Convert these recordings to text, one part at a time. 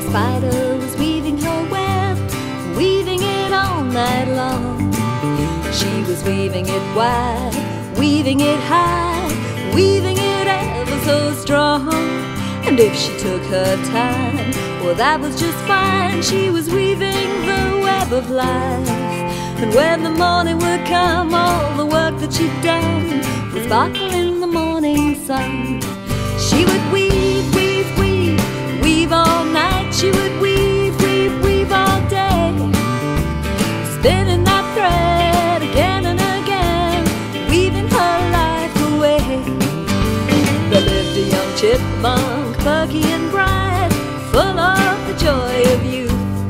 spider was weaving her web, weaving it all night long. She was weaving it wide, weaving it high, weaving it ever so strong. And if she took her time, well, that was just fine. She was weaving the web of life. And when the morning would come, all the work that she'd done would sparkle in the morning sun. She would weave, weave, weave, weave all night. She would weave, weave, weave all day, spinning that thread again and again, weaving her life away. There lived a young chipmunk, perky and bright, full of the joy of youth.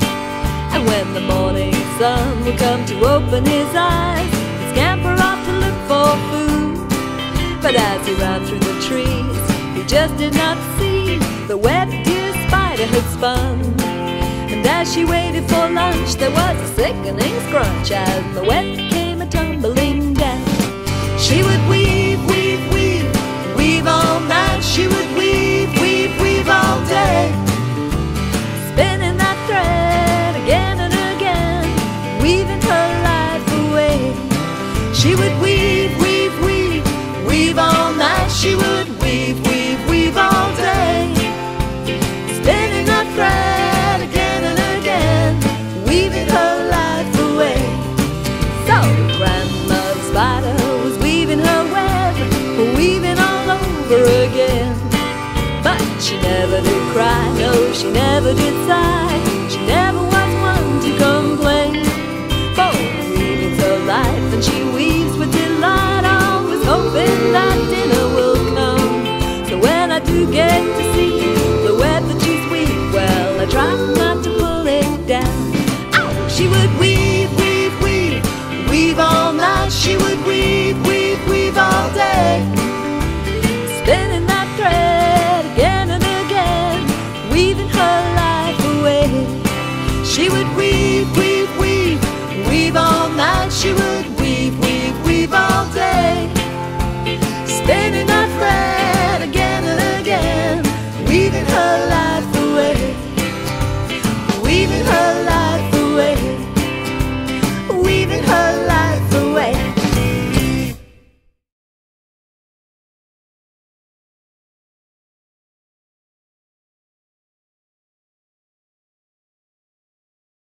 And when the morning sun would come to open his eyes, he'd scamper off to look for food. But as he ran through the trees, he just did not see the web dear spider had spun. And as she waited for lunch, there was a sickening scrunch as the web came a-tumbling down. She would weave, weave, weave, weave all night. She would weave, weave, weave all day, spinning that thread again and again, weaving her life away. She would weave, weave, weave, weave all night. She would weave, weave, weave all day, spinning that thread again and again, weaving her life away. So Grandmother Spider was weaving her web, weaving all over again. But she never did cry, no, she never did sigh. She never was one to complain. For weaving's her life, and she weaves with delight, always hoping that dinner will come. So when I do get to see the web that she's weaved, well, I try not to pull it down. Oh, she would weave, weave, weave, weave all night. She would weave, weave, weave all day, spinning that thread again and again, weaving her life away. She would weave, weave, weave, weave all night. She would weave, weave, weave all day, spinning that thread again and again, weaving her life away, weaving her life away, weaving her life away.